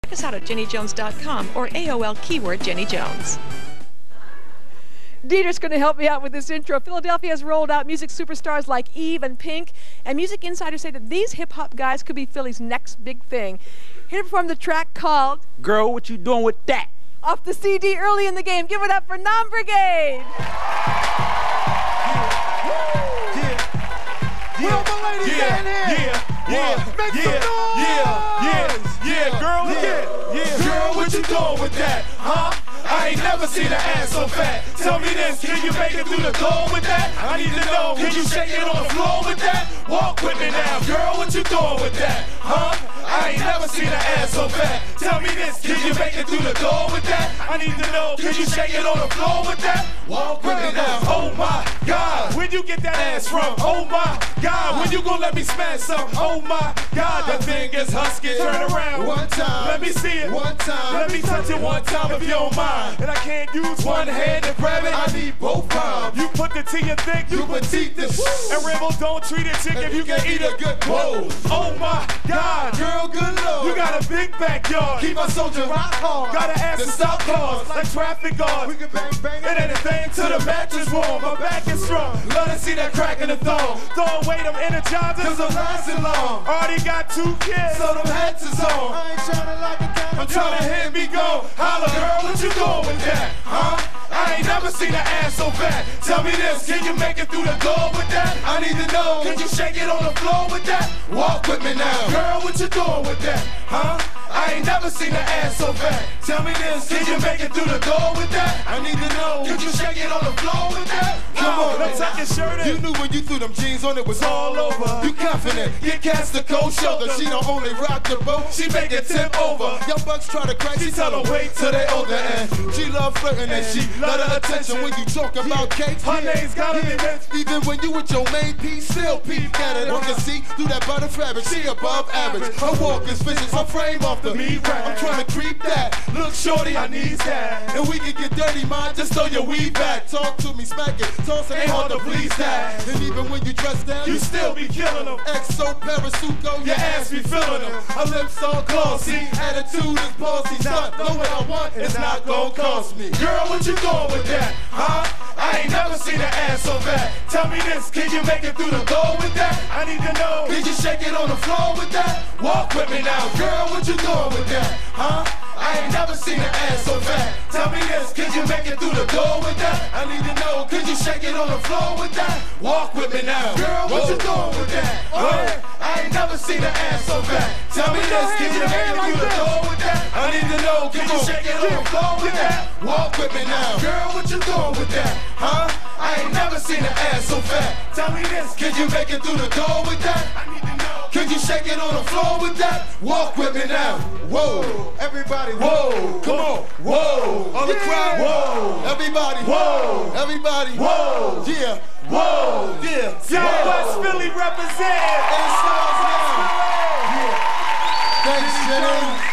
check us out at jennyjones.com or AOL keyword Jenny Jones. Dieter's going to help me out with this intro. Philadelphia has rolled out music superstars like Eve and Pink, and music insiders say that these hip-hop guys could be Philly's next big thing. Here to perform the track called Girl, What You Doing With That? Off the CD early in the game. Give it up for Nom Brigade! Where all my ladies down here? Make some noise! Girl, what you doing with that, huh? I ain't never seen an ass so fat. Tell me this, can you make it through the door with that? I need to know, can you shake it on the floor with that? Walk with me now, girl, what you doing with that, huh? I ain't never seen an ass so fat. Tell me this, can you make it through the door with that? I need to know, can you shake it on the floor with that? Walk with me now, oh my God, where'd you get that ass from? Oh my God, when you gon' let me smash some? Oh my God, that thing is husky. Turn around one time, let me see it one time. Let me touch it one time if you don't mind. And I can't use one hand to grab it, I need both palms. You put the T in thick, you petite this. And Rambo don't treat a chick if you can eat a good bowl. Oh my God, girl, good lord, you got a big backyard. Keep my soldier rock hard. Got an ass to stop cars like traffic guards. We can bang bang and anything to the mattress warm. My back is strong. Love to see that crack in the thong. Throw away them energizers, cause I'm lasting long. Already got 2 kids, so them hats is on. I ain't tryna like a cat, I'm tryna hit me go. Holla, girl, what you doing with that, huh? I ain't never seen an ass so fat. Tell me this, can you make it through the door with that? I need to know, can you shake it on the floor with that? Walk with me now, girl, what you doing with that, huh? I ain't never seen an ass so fat. Tell me this, can you make it through the door with that? I need to know, can you shake it on the floor with that? Come on, let's tuck your shirt in. You knew when you threw them jeans on, it was all over. You confident, you cast the cold shoulder. She don't only rock the boat, she make it tip over. Young bucks try to crack, she tell them wait till they older. And she love flirting and she love the attention. When you talk about cake, her name's gotta be mentioned. Even when you with your main piece, still peep at it. I can see through that butter fabric, she above average. Her walk is vicious, her frame off the meat rack. I'm trying to creep that. Look, shorty, I need that. And we can get dirty, man, just throw your weed back. Talk to me, smack it, toss it, ain't hard to please that. And even when you dress down, you still be killing them. XO, Parasuco, your ass be filling them. Her lips all glossy, attitude is bossy. Stunt, know what I want, it's not gonna cost me. Girl, what you doing with that, huh? I ain't never seen an ass so fat. Tell me this, can you make it through the door with that? I need to know, can you shake it on the floor with that? Walk with me now, girl, what you doing with that, huh? I ain't never seen an ass so fat. Tell me this, can you make it through the door with that? I need to know, can you shake it on the floor with that? Walk with me now, girl, what you doing with that? I ain't never seen an ass so fat. Tell me this, can you make it through the door with that? I need to know, can you shake it on the floor with that? Walk with me now, girl, what you doing with that? Huh? I ain't never seen an ass so fat. Tell me this, can you make it through the door with that? I need to know, can you shake it on the floor with that? Walk with me now. Whoa, everybody, whoa, come on, whoa, all the crowd, whoa, everybody, whoa, everybody, whoa, yeah, whoa, yeah. Southwest Philly represent. And stars now. Yeah. Thanks, Jenny.